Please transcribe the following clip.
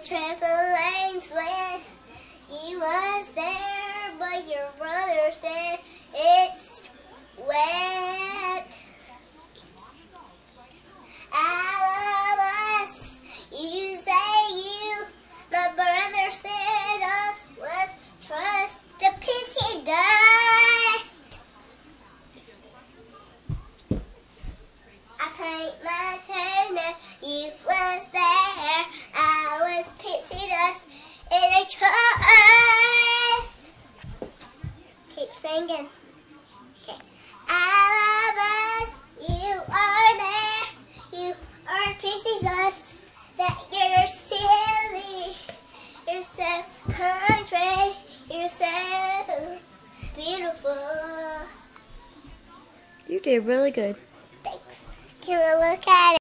trampolines when he was there, but your brother said it's wet. I love us, you say you. My brother said us was trust the PiXiE dUsT. I paint my toenails, you was there. I was PiXiE dUsT and I trust. Keep singing. Okay. I love us, you are there. You are PiXiE dUsT. That you're silly. You're so country. You're so beautiful. You did really good. Thanks. Can we look at it?